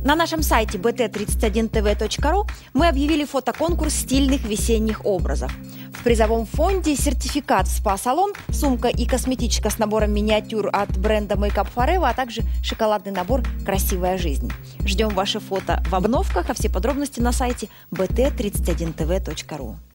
На нашем сайте bt31tv.ru мы объявили фотоконкурс стильных весенних образов. В призовом фонде сертификат в спа-салон, сумка и косметичка с набором миниатюр от бренда Make Up Forever, а также шоколадный набор «Красивая жизнь». Ждем ваши фото в обновках, а все подробности на сайте bt31tv.ru.